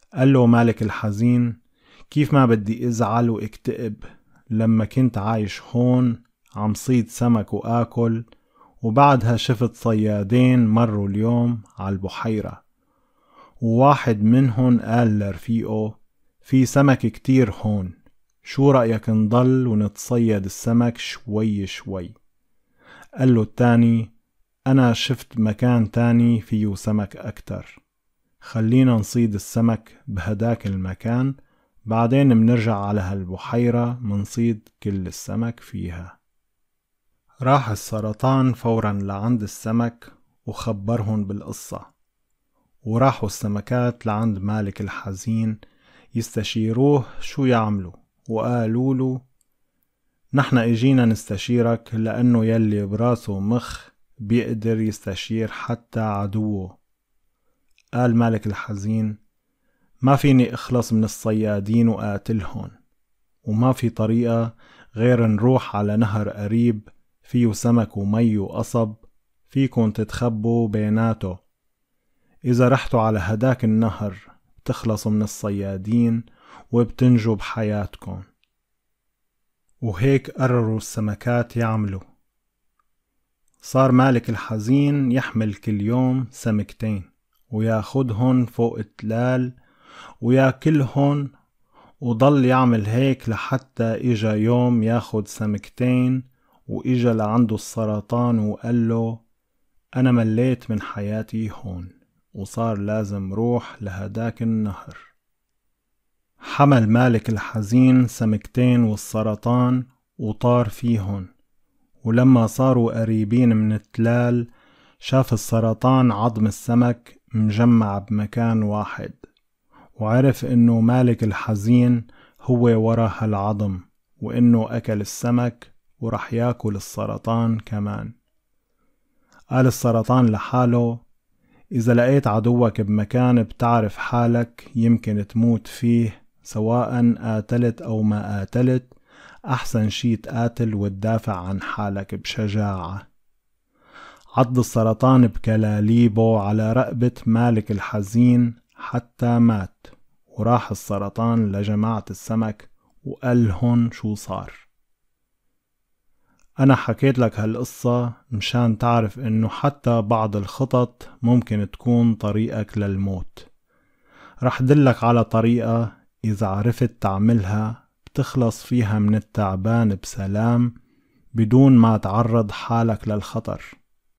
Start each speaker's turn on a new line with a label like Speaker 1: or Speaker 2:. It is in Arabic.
Speaker 1: قال له مالك الحزين: كيف ما بدي ازعل واكتئب لما كنت عايش هون عم صيد سمك وآكل، وبعدها شفت صيادين مروا اليوم على البحيرة، وواحد منهن قال لرفيقه: في سمك كتير هون، شو رأيك نضل ونتصيد السمك شوي شوي؟ قال له التاني: أنا شفت مكان تاني فيه سمك أكتر، خلينا نصيد السمك بهداك المكان، بعدين منرجع على هالبحيرة منصيد كل السمك فيها. راح السرطان فورا لعند السمك وخبرهن بالقصة، وراحوا السمكات لعند مالك الحزين يستشيروه شو يعملوا، وقالوا له: نحن اجينا نستشيرك لأنه يلي براسه مخ بيقدر يستشير حتى عدوه. قال مالك الحزين: ما فيني اخلص من الصيادين وقاتلهن، وما في طريقة غير نروح على نهر قريب فيه سمك ومي وقصب، فيكن تتخبوا بيناته، إذا رحتوا على هداك النهر بتخلصوا من الصيادين وبتنجوا بحياتكم. وهيك قرروا السمكات يعملوا. صار مالك الحزين يحمل كل يوم سمكتين وياخدهن فوق التلال وياكلهن، وضل يعمل هيك لحتى إجا يوم ياخد سمكتين، وإجا لعنده السرطان وقال له: أنا مليت من حياتي هون، وصار لازم روح لهداك النهر. حمل مالك الحزين سمكتين والسرطان وطار فيهن، ولما صاروا قريبين من التلال شاف السرطان عظم السمك مجمع بمكان واحد، وعرف انه مالك الحزين هو ورا هالعظم، وانه اكل السمك ورح ياكل السرطان كمان. قال السرطان لحاله: إذا لقيت عدوك بمكان بتعرف حالك يمكن تموت فيه، سواء قاتلت أو ما قاتلت، أحسن شي تقاتل وتدافع عن حالك بشجاعة. عض السرطان بكلاليبه على رقبة مالك الحزين حتى مات، وراح السرطان لجماعة السمك وقالهن شو صار. أنا حكيت لك هالقصة مشان تعرف إنه حتى بعض الخطط ممكن تكون طريقك للموت. رح دلك على طريقة إذا عرفت تعملها بتخلص فيها من التعبان بسلام بدون ما تعرض حالك للخطر.